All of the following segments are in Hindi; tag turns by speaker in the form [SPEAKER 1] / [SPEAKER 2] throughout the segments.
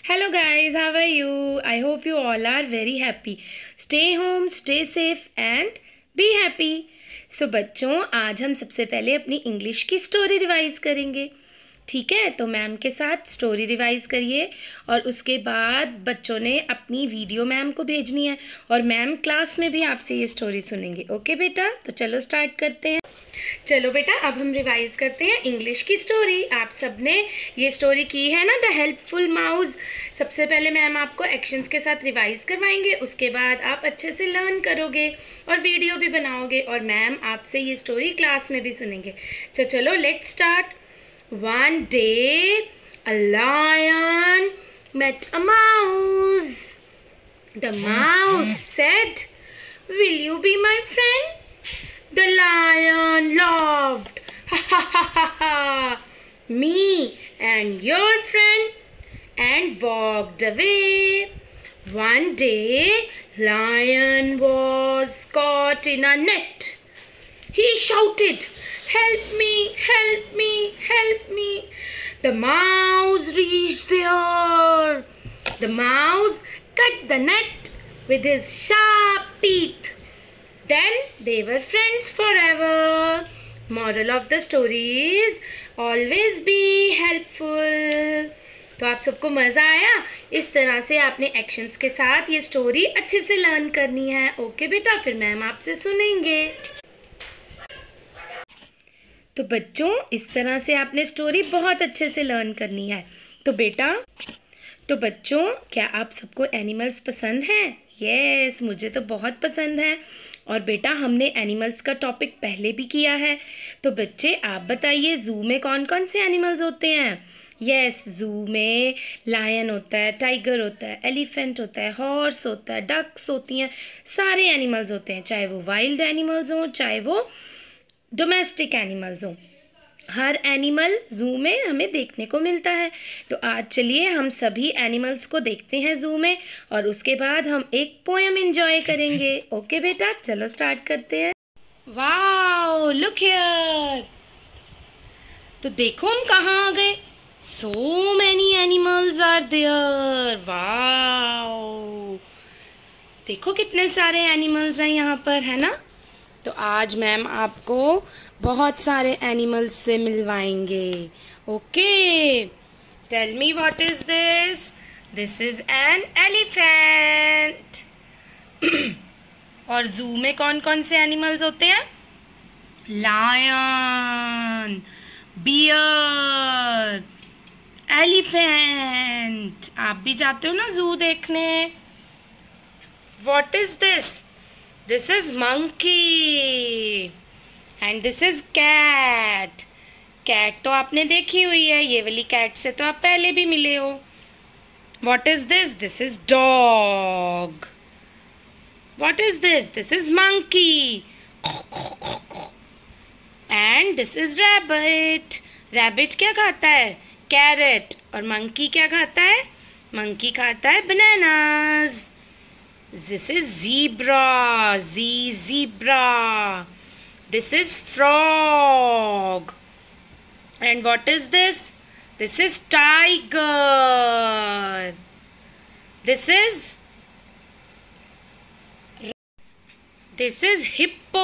[SPEAKER 1] Hello guys, how are you? I hope you all are very happy. Stay home, stay safe and be happy. So बच्चों, आज हम सबसे पहले अपनी इंग्लिश की स्टोरी रिवाइज करेंगे. ठीक है, तो मैम के साथ स्टोरी रिवाइज करिए और उसके बाद बच्चों ने अपनी वीडियो मैम को भेजनी है और मैम क्लास में भी आपसे ये स्टोरी सुनेंगे. ओके बेटा, तो चलो स्टार्ट करते हैं. चलो बेटा, अब हम रिवाइज करते हैं इंग्लिश की स्टोरी. आप सबने ये स्टोरी की है ना, द हेल्पफुल माउस. सबसे पहले मैम आपको एक्शंस के साथ रिवाइज करवाएंगे, उसके बाद आप अच्छे से लर्न करोगे और वीडियो भी बनाओगे और मैम आपसे ये स्टोरी क्लास में भी सुनेंगे. तो चलो let's start. One day a lion met a mouse. The mouse said, "Will you be my friend?" The lion laughed. Ha ha ha ha ha. Me and your friend, and walked away. One day, lion was caught in a net. He shouted, "Help me, help me, help me." The mouse reached there. The mouse cut the net with his sharp teeth. Then they were friends forever. Moral of the story is always be helpful. तो आप सबको मज़ा आया? इस तरह से आपने एक्शंस के साथ ये स्टोरी अच्छे से लर्न करनी है. ओके बेटा, फिर मैम आपसे सुनेंगे. तो बच्चों, इस तरह से आपने स्टोरी बहुत अच्छे से लर्न करनी है. तो बच्चों, क्या आप सबको एनिमल्स पसंद हैं? यस, मुझे तो बहुत पसंद है. और बेटा, हमने एनिमल्स का टॉपिक पहले भी किया है. तो बच्चे, आप बताइए ज़ू में कौन कौन से एनिमल्स होते हैं? यस, ज़ू में लायन होता है, टाइगर होता है, एलिफेंट होता है, हॉर्स होता है, डक्स होती हैं. सारे एनिमल्स होते हैं, चाहे वो वाइल्ड एनिमल्स हों, चाहे वो डोमेस्टिक एनिमल्स हों. हर एनिमल ज़ू में हमें देखने को मिलता है. तो आज चलिए हम सभी एनिमल्स को देखते हैं ज़ू में और उसके बाद हम एक पोएम एंजॉय करेंगे. ओके बेटा, चलो स्टार्ट करते हैं. Wow, look here. तो देखो हम कहाँ आ गए. So many animals are there. Wow, देखो कितने सारे एनिमल्स हैं यहाँ पर, है ना. तो आज मैम आपको बहुत सारे एनिमल्स से मिलवाएंगे. Okay, tell me what is this. This is an elephant. और ज़ू में कौन कौन से एनिमल्स होते हैं? Lion, bear, elephant. आप भी जाते हो ना ज़ू देखने. What is this? This is monkey and this is cat. Cat तो आपने देखी हुई है, ये वाली cat से तो आप पहले भी मिले हो. What is this? This is dog. What is this? This is monkey. And this is rabbit. Rabbit क्या खाता है? Carrot. और monkey क्या खाता है? Monkey खाता है bananas. This is zebra. Zebra. This is frog. And what is this? This is tiger. This is hippo.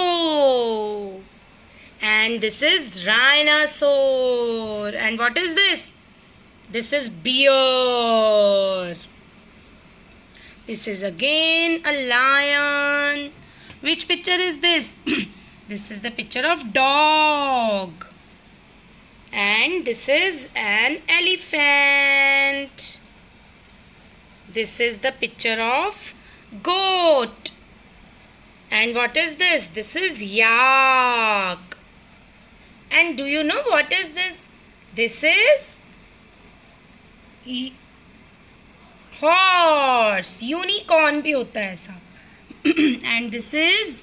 [SPEAKER 1] And this is rhinoceros. And what is this? This is bear. This is again a lion. Which picture is this? This is the picture of dog. And this is an elephant. This is the picture of goat. And what is this? This is yak. And do you know what is this? This is horse. Unicorn भी होता है ऐसा. And this is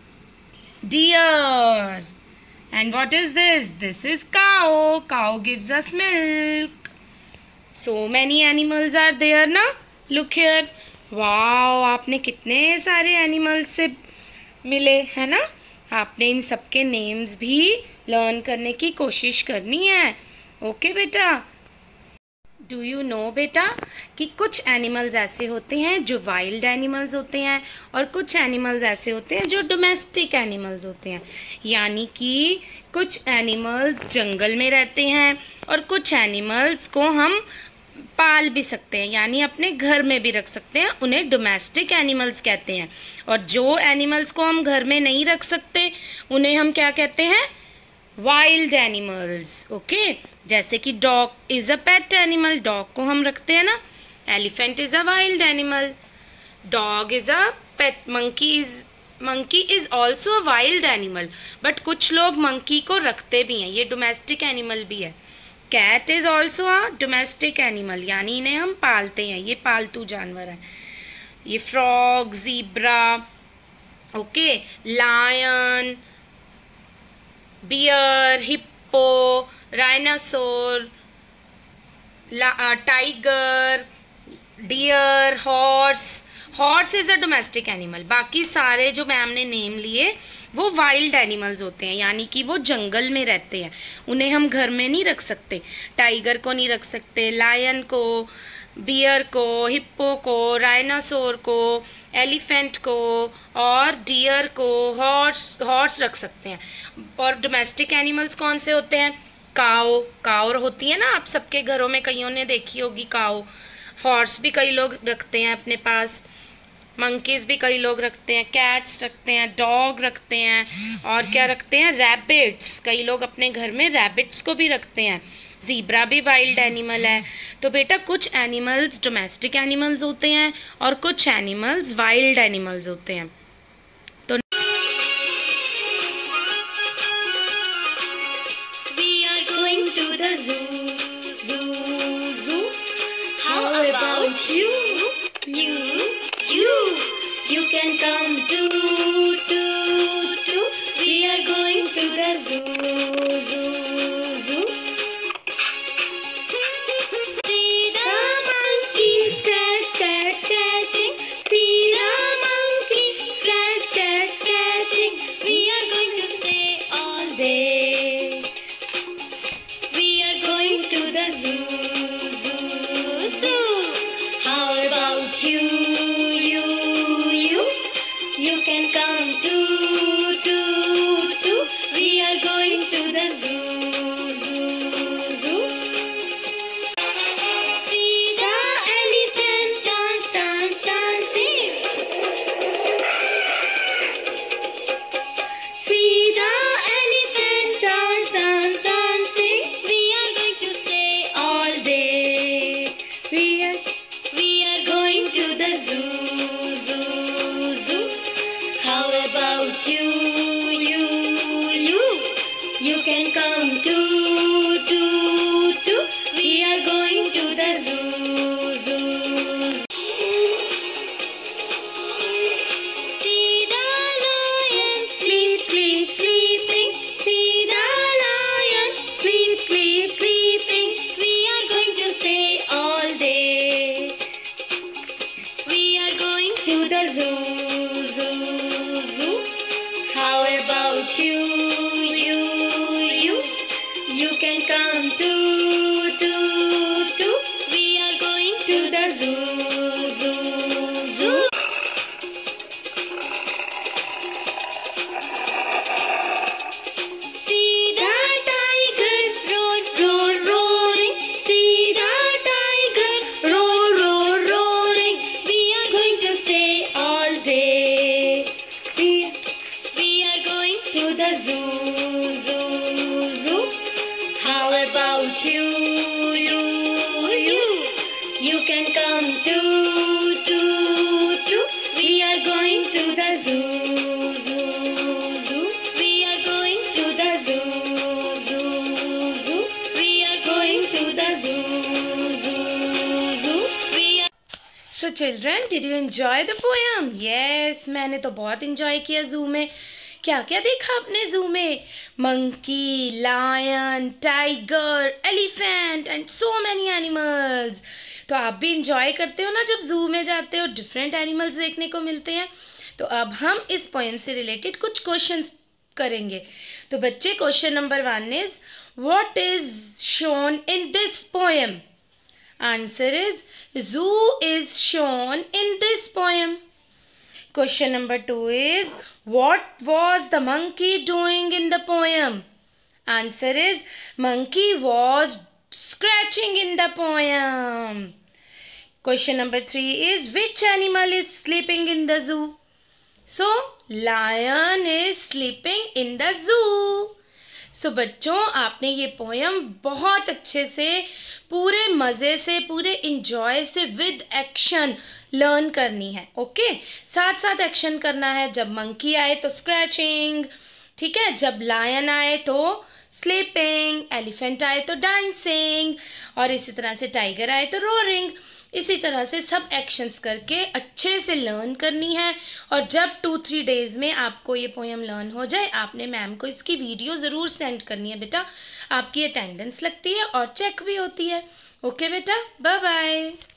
[SPEAKER 1] deer. And what is this? This is cow. Cow gives us milk. So many animals are there ना. Look here. वाओ, आपने कितने सारे एनिमल्स से मिले, है ना. आपने इन सबके नेम्स भी लर्न करने की कोशिश करनी है. ओके बेटा. डू यू नो बेटा कि कुछ एनिमल्स ऐसे होते हैं जो वाइल्ड एनिमल्स होते हैं और कुछ एनिमल्स ऐसे होते हैं जो डोमेस्टिक एनिमल्स होते हैं। यानी कि कुछ एनिमल्स जंगल में रहते हैं और कुछ एनिमल्स को हम पाल भी सकते हैं, यानी अपने घर में भी रख सकते हैं, उन्हें डोमेस्टिक एनिमल्स कहते हैं। और जो एनिमल्स को हम घर में नहीं रख सकते उन्हें हम क्या कहते हैं? Wild animals. ओके, जैसे कि dog is a pet animal, dog को हम रखते हैं ना। Elephant is a wild animal, dog is a pet, monkey is also a wild animal, but कुछ लोग मंकी को रखते भी हैं, ये डोमेस्टिक एनिमल भी है। Cat is also a domestic animal, यानी इन्हें हम पालते हैं, ये पालतू जानवर है। ये frog, zebra, okay, lion, bear, hippo, rhinoceros, tiger, deer, horse is a domestic animal. बाकी सारे जो मैम ने नेम लिए वो वाइल्ड एनिमल्स होते हैं, यानी कि वो जंगल में रहते हैं, उन्हें हम घर में नहीं रख सकते। टाइगर को नहीं रख सकते, लायन को, बियर को, हिप्पो को, राइनासोर को, एलिफेंट को और डियर को, हॉर्स रख सकते हैं। और डोमेस्टिक एनिमल्स कौन से होते हैं? काऊ होती है ना, आप सबके घरों में कईयों ने देखी होगी काऊ। हॉर्स भी कई लोग रखते हैं अपने पास, मंकीज भी कई लोग रखते हैं, कैट्स रखते हैं, डॉग रखते हैं, और क्या रखते हैं? रैबिट्स, कई लोग अपने घर में रैबिट्स को भी रखते हैं। ज़ीब्रा भी वाइल्ड एनिमल है। तो बेटा कुछ एनिमल्स डोमेस्टिक एनिमल्स होते हैं और कुछ एनिमल्स वाइल्ड एनिमल्स होते हैं। तो
[SPEAKER 2] We are going to the zoo, zoo. How about you? You can come too. We are going to the zoo. See the monkey scratching. See the monkey scratching. We are going to stay all day. We are going to the zoo. How about you? You can come too. We are going to the zoo. See the elephant dancing. See the elephant dancing. We are going to stay all day. We are going to the zoo. How about you? You can come too. We are going to the zoo. See the lion sleeping. See the lion sleeping. We are going to stay all day. We are going to the zoo. How about you? You can come too. We are going to the zoo. See the tiger roaring. See the tiger roaring. We are going to stay all day. We are going to the zoo. How about you? You can come too. We are going to the zoo. We are going to the zoo. We are going to the zoo.
[SPEAKER 1] So children, did you enjoy the poem? Yes, मैंने तो बहुत enjoy किया zoo में। क्या क्या देखा आपने जू में? Monkey, lion, tiger, elephant and so many animals. तो आप भी इंजॉय करते हो ना जब जू में जाते हो, डिफरेंट एनिमल्स देखने को मिलते हैं। तो अब हम इस पोएम से रिलेटेड कुछ क्वेश्चंस करेंगे। तो बच्चे, question number 1 is what is shown in this poem? Answer is zoo is shown in this poem. Question number 2 is what was the monkey doing in the poem? Answer is monkey was scratching in the poem. Question number 3 is which animal is sleeping in the zoo? So lion is sleeping in the zoo. So बच्चों आपने ये पोएम बहुत अच्छे से पूरे मज़े से पूरे इंजॉय से विद एक्शन लर्न करनी है. ओके, साथ साथ एक्शन करना है. जब मंकी आए तो स्क्रैचिंग, ठीक है, जब लायन आए तो स्लीपिंग, एलिफेंट आए तो डांसिंग, और इसी तरह से टाइगर आए तो रोरिंग. इसी तरह से सब एक्शंस करके अच्छे से लर्न करनी है. और जब 2-3 डेज़ में आपको ये पोएम लर्न हो जाए, आपने मैम को इसकी वीडियो ज़रूर सेंड करनी है बेटा. आपकी अटेंडेंस लगती है और चेक भी होती है. ओके बेटा, बाय बाय.